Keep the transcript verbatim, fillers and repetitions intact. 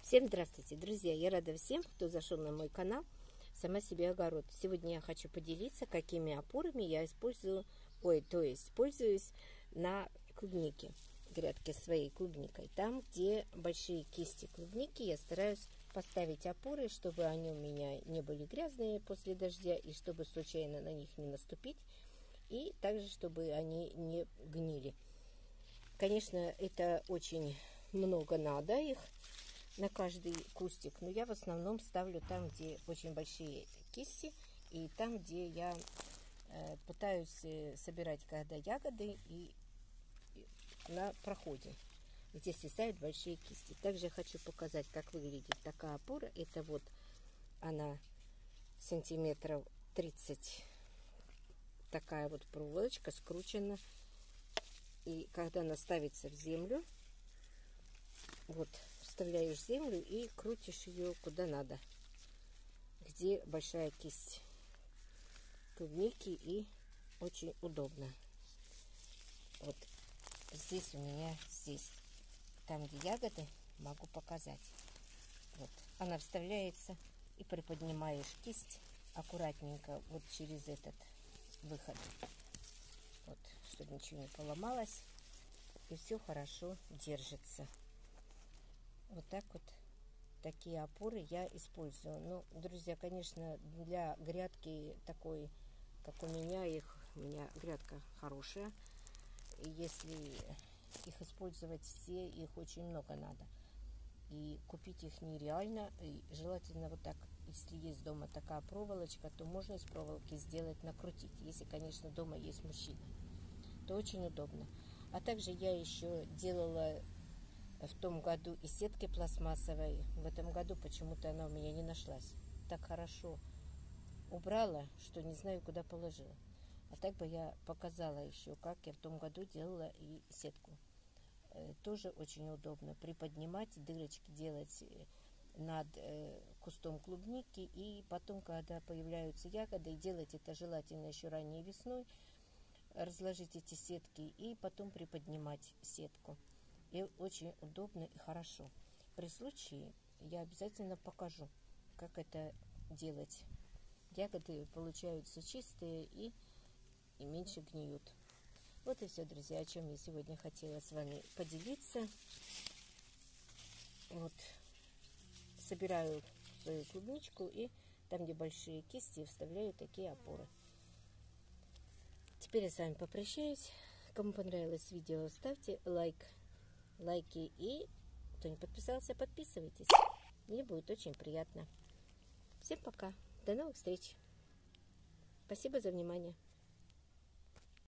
Всем здравствуйте, друзья! Я рада всем, кто зашел на мой канал «Сама себе огород». Сегодня я хочу поделиться, какими опорами я использую, ой, то есть пользуюсь на клубнике, грядке своей клубникой. Там, где большие кисти клубники, я стараюсь поставить опоры, чтобы они у меня не были грязные после дождя, и чтобы случайно на них не наступить, и также, чтобы они не гнили. Конечно, это очень много надо их на каждый кустик, но я в основном ставлю там, где очень большие кисти, и там, где я э, пытаюсь э, собирать когда ягоды и, и на проходе, где свисают большие кисти. Также хочу показать, как выглядит такая опора. Это вот она сантиметров тридцать, такая вот проволочка скручена, и когда она ставится в землю, вот вставляешь в землю и крутишь ее куда надо, где большая кисть клубники, и очень удобно. Вот здесь у меня, здесь, там где ягоды, могу показать. Вот она вставляется, и приподнимаешь кисть аккуратненько вот через этот выход, вот, чтобы ничего не поломалось, и все хорошо держится. Вот так вот такие опоры я использую. Ну, друзья, конечно, для грядки такой, как у меня, их у меня грядка хорошая. И если их использовать все, их очень много надо. И купить их нереально. И желательно вот так, если есть дома такая проволочка, то можно из проволоки сделать, накрутить. Если, конечно, дома есть мужчина, то очень удобно. А также я еще делала в том году из сетки пластмассовой. В этом году почему-то она у меня не нашлась. Так хорошо убрала, что не знаю, куда положила. А так бы я показала еще, как я в том году делала и сетку. Э, тоже очень удобно приподнимать, дырочки делать над э, кустом клубники, и потом, когда появляются ягоды, делать это желательно еще ранней весной, разложить эти сетки и потом приподнимать сетку. И очень удобно и хорошо. При случае я обязательно покажу, как это делать. Ягоды получаются чистые и, и меньше гниют. Вот и все, друзья, о чем я сегодня хотела с вами поделиться. Вот собираю свою клубничку, и там, где большие кисти, вставляю такие опоры. Теперь я с вами попрощаюсь. Кому понравилось видео, ставьте лайк. лайки, и кто не подписался, подписывайтесь. Мне будет очень приятно. Всем пока. До новых встреч. Спасибо за внимание.